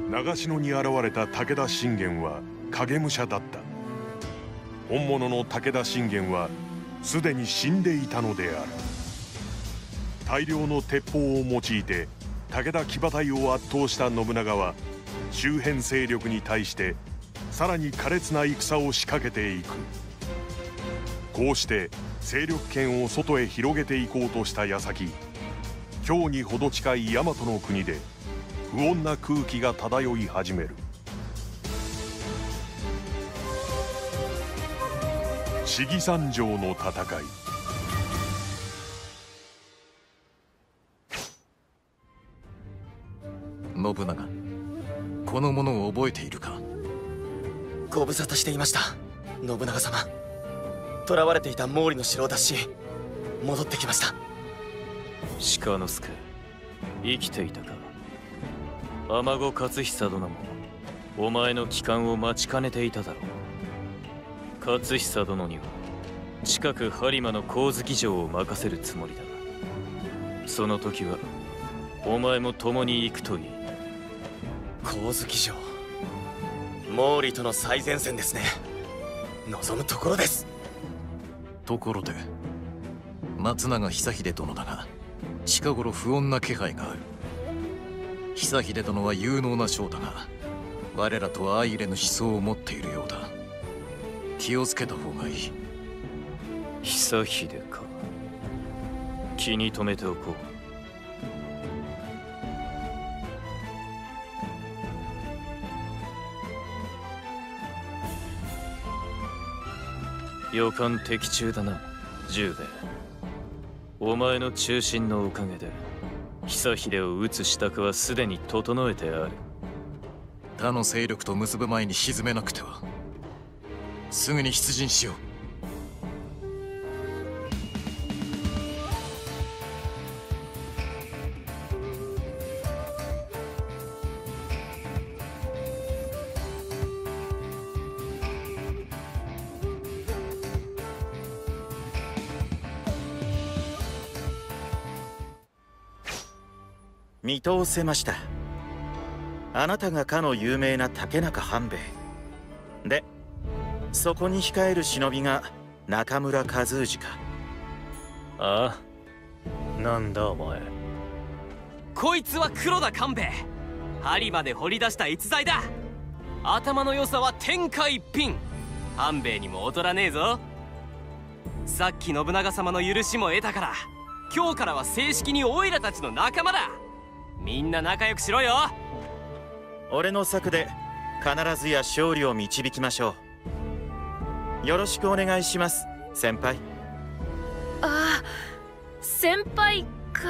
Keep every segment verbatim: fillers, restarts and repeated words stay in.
長篠に現れた武田信玄は影武者だった。本物の武田信玄はすでに死んでいたのである。大量の鉄砲を用いて武田騎馬隊を圧倒した信長は周辺勢力に対してさらに苛烈な戦を仕掛けていく。こうして勢力圏を外へ広げていこうとした矢先、京に程近い大和の国で不穏な空気が漂い始める。信三条の戦い。 信長、この者を覚えているか？ ご無沙汰していました、信長様。囚われていた毛利の城を脱し戻ってきました。 鹿之助、生きていたか。尼子勝久殿もお前の帰還を待ちかねていただろう。勝久殿には近く播磨の光月城を任せるつもりだ。その時はお前も共に行くといい。 光月城、毛利との最前線ですね。望むところです。 ところで松永久秀殿だが、近頃不穏な気配がある。久秀殿は有能な将だが、我らとは相入れぬ思想を持っているようだ。気をつけた方がいい。 久秀か。気に留めておこう。予感的中だな、十兵衛。お前の中心のおかげで久秀を討つ支度はすでに整えてある。 他の勢力と結ぶ前に沈めなくては。すぐに出陣しよう。 見通せました。あなたがかの有名な竹中半兵衛で、そこに控える忍びが中村和氏か。 ああ、なんだお前。 こいつは黒田官兵衛。播磨で掘り出した逸材だ。頭の良さは天下一品。半兵衛にも劣らねえぞ。さっき信長様の許しも得たから、今日からは正式にオイラたちの仲間だ。みんな仲良くしろよ。 俺の策で必ずや勝利を導きましょう。よろしくお願いします、先輩。 ああ、先輩か。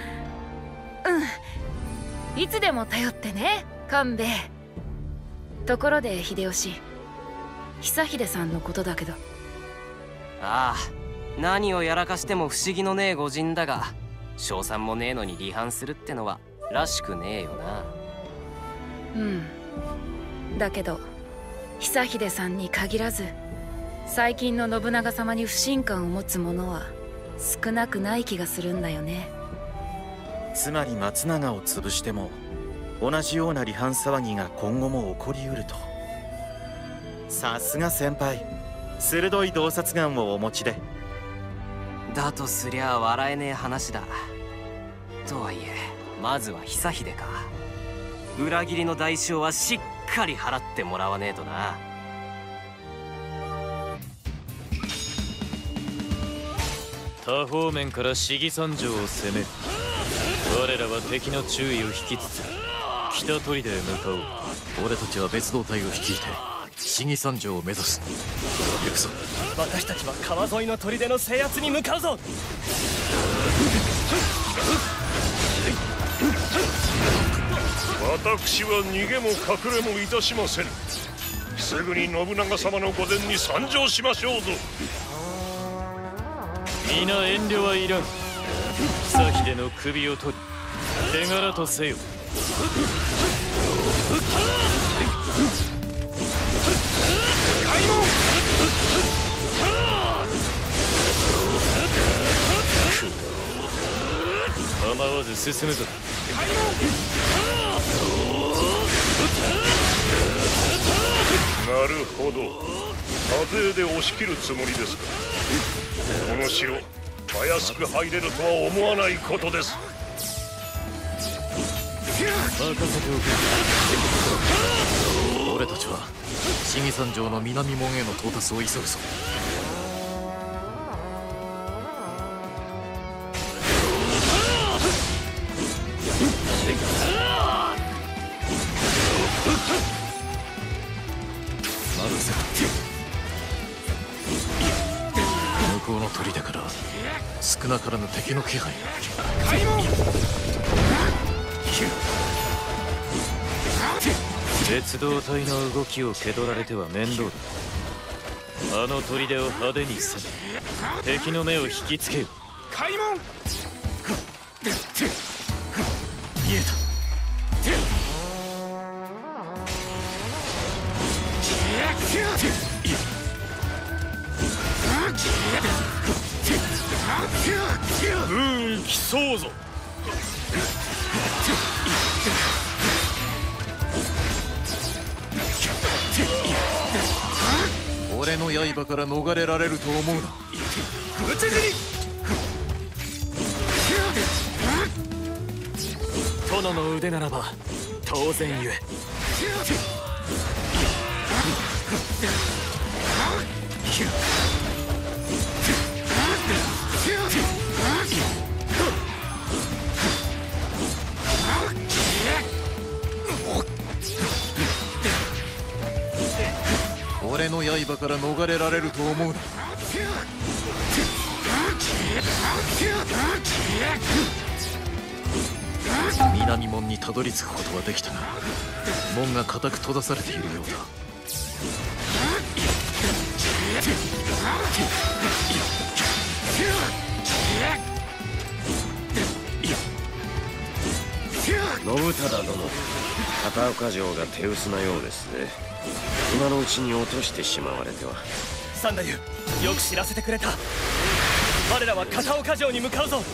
うん、いつでも頼ってね、官兵衛。ところで秀吉、久秀さんのことだけど。 ああ、何をやらかしても不思議のねえ御仁だが、賞賛もねえのに離反するってのはらしくねえよな。 うん、だけど久秀さんに限らず最近の信長様に不信感を持つ者は少なくない気がするんだよね。 つまり松永を潰しても同じような離反騒ぎが今後も起こりうると。さすが先輩、鋭い洞察眼をお持ちで。 だとすりゃ笑えねえ話だ。とはいえまずは久秀か。裏切りの代償はしっかり払ってもらわねえとな。 多方面から信三条を攻める。我らは敵の注意を引きつつ北砦へ向かおう。 俺たちは別動隊を率いて信三条を目指す。行くぞ。 私たちは川沿いの砦の制圧に向かうぞ。 私は逃げも隠れもいたしません。すぐに信長様の御前に参上しましょうぞ。 皆遠慮はいらん。久秀の首を取り手柄とせよ。開門。構わず進むぞ。開門。 ほど多勢で押し切るつもりですか。この城たやすく入れるとは思わないことです。 任せておけ。俺たちは市議山城の南門への到達を急ぐぞ。向こうの砦から少なからぬ敵の気配が。 別動隊の動きを蹴取られては面倒だ。あの砦を派手に攻め敵の目を引きつけよ。開門。 見えた。 うん、来そうぞ。 俺の刃から逃れられると思うな。 殿の腕ならば当然ゆえ。 俺の刃から逃れられると思うな。南門にたどり着くことはできたが、門が固く閉ざされているようだ。 信忠殿、片岡城が手薄なようですね。今のうちに落としてしまわれては。 三太夫、よく知らせてくれた。我らは片岡城に向かうぞ。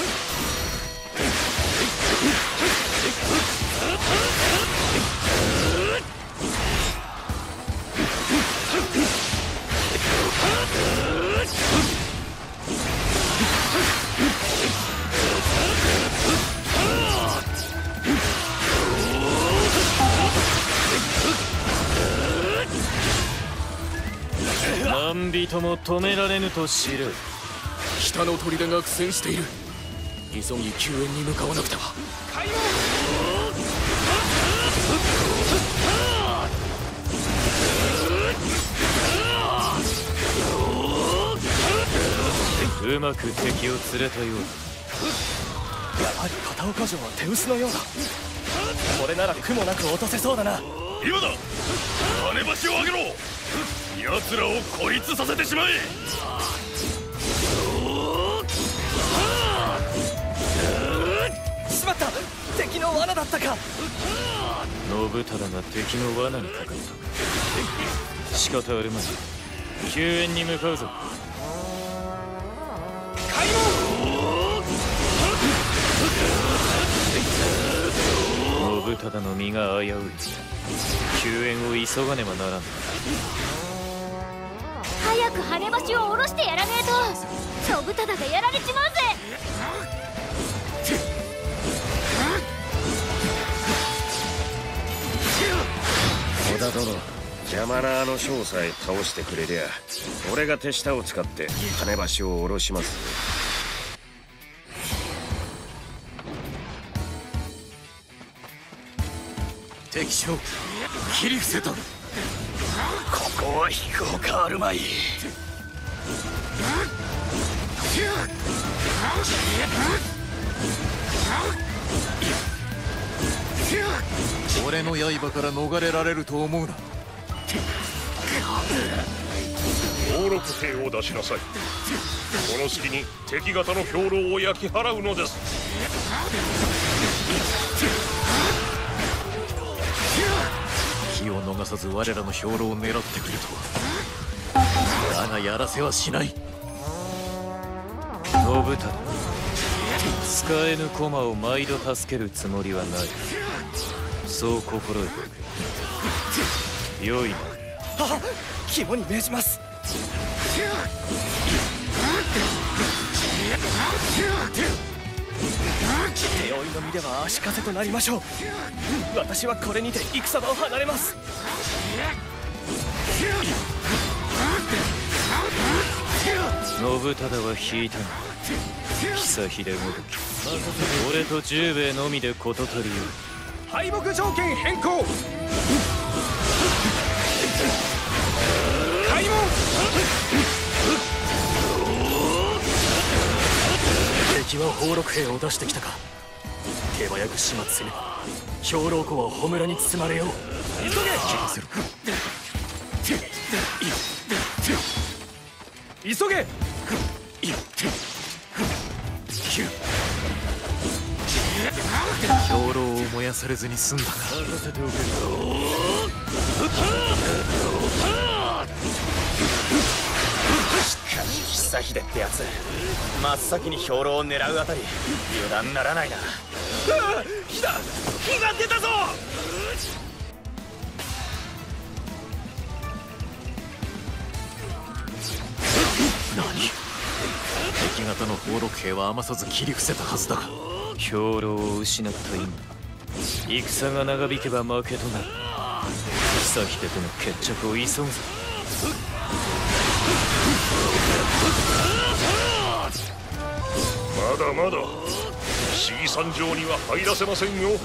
何人も止められぬと知る。 北の砦が苦戦している。急ぎ救援に向かわなくては。 うまく敵を連れたようだ。 やはり片岡城は手薄のようだ。これなら苦もなく落とせそうだな。 今だ、金橋を上げろ。奴らを孤立させてしまえ。 しまった、敵の罠だったか。 信忠が敵の罠にかかった。仕方あるまい。救援に向かうぞ。開門。信忠の身が危うい。救援を急がねばならん。 早く羽橋を下ろしてやらねえと信忠がやられちまうぜ。 織田殿、邪魔なあの将さえ倒してくれりゃ、俺が手下を使って金橋を下ろします。 敵将切り伏せた。ここは引くほかあるまい。 俺の刃から逃れられると思うな。 兵六兵を出しなさい。この隙に敵方の兵糧を焼き払うのです。 気を逃さず我らの兵糧を狙ってくるとは。だがやらせはしない。 信忠、使えぬ駒を毎度助けるつもりはない。そう心得ておけ。よいな。 あ、肝に銘じます。手負いの身では足かせとなりましょう。私はこれにて戦場を離れます。 信忠は引いたが久秀ごとき俺と十兵衛のみで事足りよう。 敗北条件変更。開門。 敵は宝禄兵を出してきたか。手早く始末せねば兵糧庫は穂村に包まれよう。急げ。気がする。急げ。 兵糧を燃やされずに済んだか。 しかし久秀ってやつ、真っ先に兵糧を狙うあたり油断ならないな。火だ、火が出たぞ。 何？敵方の宝禄兵は余さず切り伏せたはずだが。 兵糧を失った今、戦が長引けば負けとなる。久秀との決着を急ぐぞ。 まだまだ不思議山城には入らせませんよ。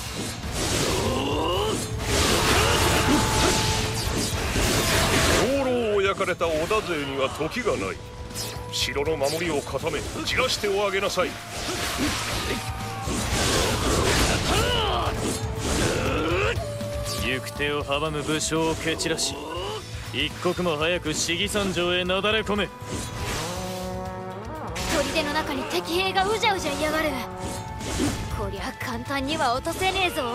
兵糧を焼かれた織田勢には時がない。城の守りを固め散らしておあげなさい。 行く手を阻む武将を蹴散らし、一刻も早く四季山城へなだれ込め。 砦の中に敵兵がうじゃうじゃいやがる。こりゃ簡単には落とせねえぞ。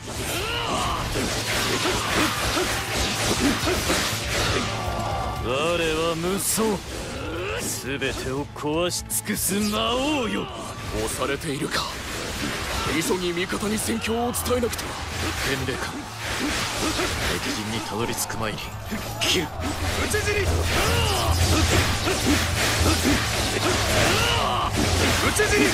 我は無双、全てを壊し尽くす魔王よ。 押されているか。急ぎ味方に戦況を伝えなくては。 天霊か。敵陣にたどり着く前に切る。 討ち死に。討ち死に。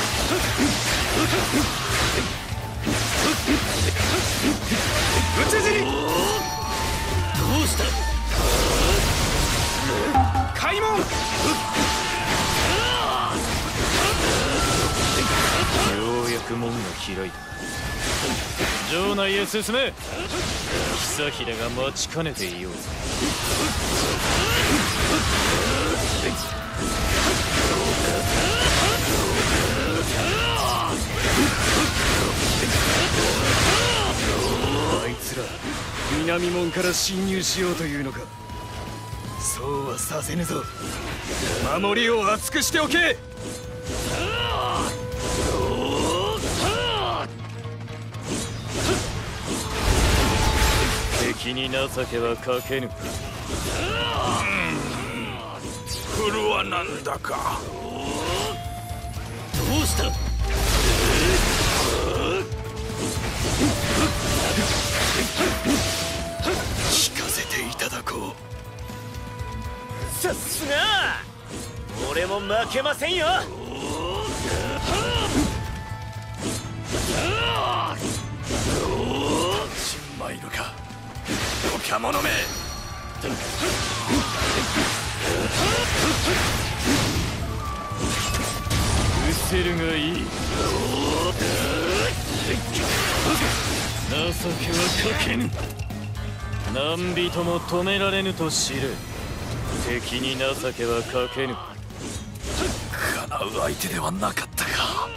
討ち死に。 どうした。 開門。 ようやく門が開いた。城内へ進め。久秀が待ちかねていようぞ。 あいつら南門から侵入しようというのか。そうはさせぬぞ。守りを厚くしておけ。 敵に情けはかけぬ。 これはなんだか。どうした。聞かせていただこう。 さすが俺も負けませんよ。 新米のか。おきゃ者め。 失せるがいい。情けはかけぬ。何人も止められぬと知れ。敵に情けはかけぬ。 叶う相手ではなかったか。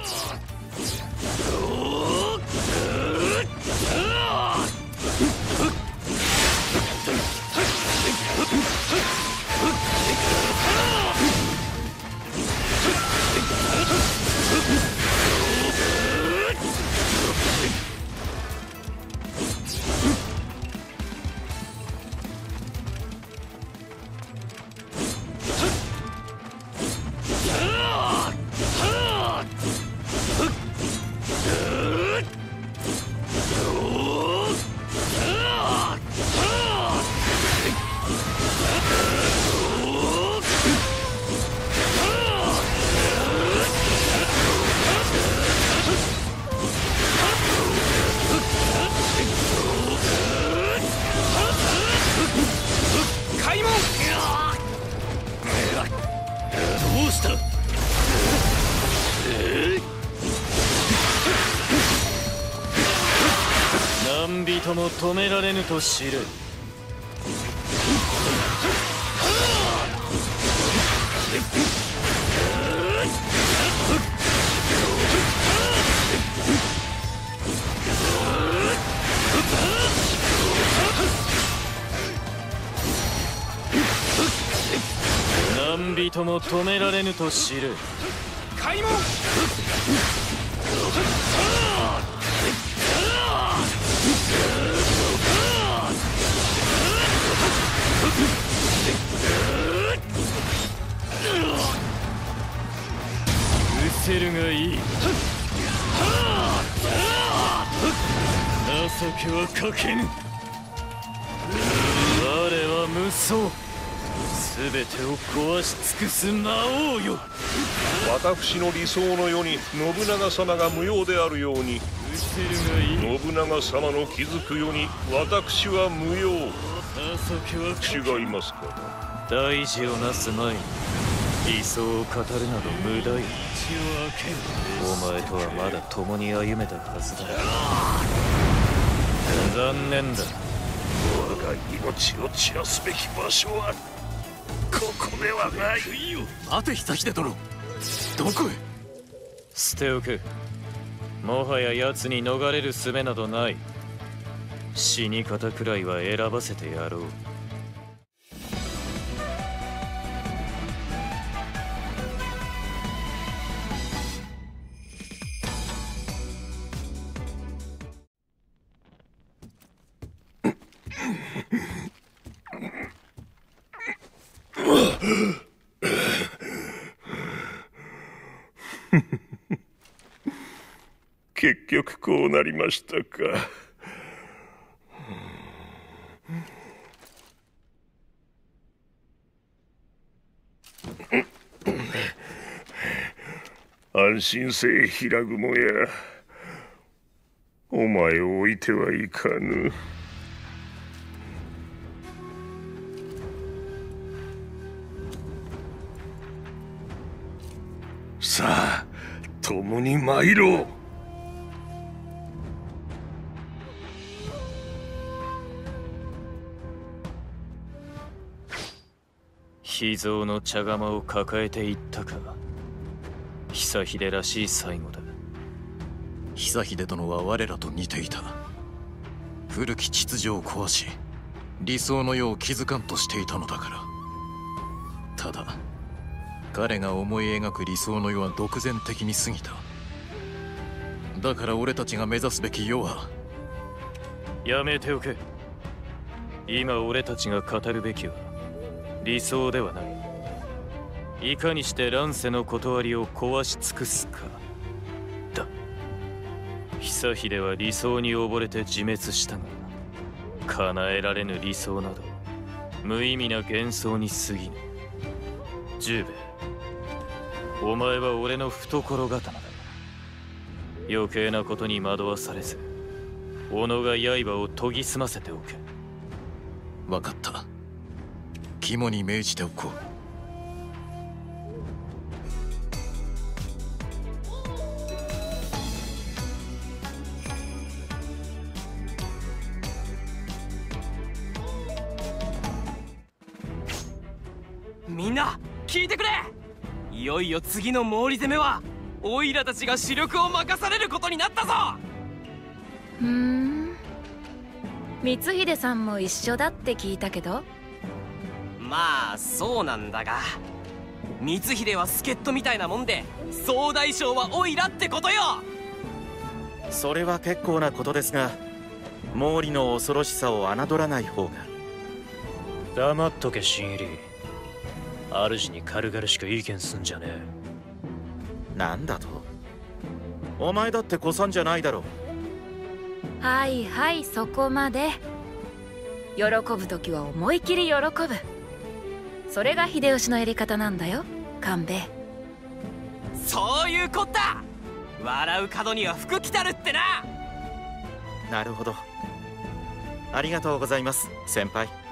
何人も止められぬと知る。何人も止められぬと知る。開門。失せるがいい。情けはかけぬ。我は無双。全てを壊し尽くす魔王よ。 私の理想の世に信長様が無用であるように、信長様の築く世に私は無用。違いますか。 大事をなす前に理想を語るなど無駄よ。お前とはまだ共に歩めたはずだ。残念だ。 我が命を散らすべき場所はここではない。 待て久秀殿、どこへ。 捨ておく。もはや奴に逃れる術などない。死に方くらいは選ばせてやろう。 結局こうなりましたか。安心せえ平雲や。お前を置いてはいかぬ。さあ共に参ろう。 秘蔵の茶釜を抱えていったか。久秀らしい最後だ。 久秀殿は我らと似ていた。古き秩序を壊し理想の世を築かんとしていたのだから。ただ彼が思い描く理想の世は独善的に過ぎた。だから俺たちが目指すべき世は。 やめておけ。今俺たちが語るべきは理想ではない。いかにして乱世の断りを壊し尽くすかだ。久秀は理想に溺れて自滅したが、叶えられぬ理想など無意味な幻想に過ぎぬ。十兵衛、お前は俺の懐刀だ。余計なことに惑わされず、己が刃を研ぎ澄ませておけ。 分かった。肝に銘じておこう。 みんな聞いてくれ。いよいよ次の毛利攻めはオイラたちが主力を任されることになったぞ。 ふーん、光秀さんも一緒だって聞いたけど。 まあそうなんだが、光秀は助っ人みたいなもんで総大将はオイラってことよ。 それは結構なことですが、毛利の恐ろしさを侮らない方が。 黙っとけ新入り。主に軽々しく意見すんじゃねえ。なんだと。お前だって子さんじゃないだろ。 はいはい、そこまで。喜ぶ時は思い切り喜ぶ。それが秀吉のやり方なんだよ、官兵衛。 そういうこった。笑う角には福来たるってな。 なるほど。ありがとうございます先輩。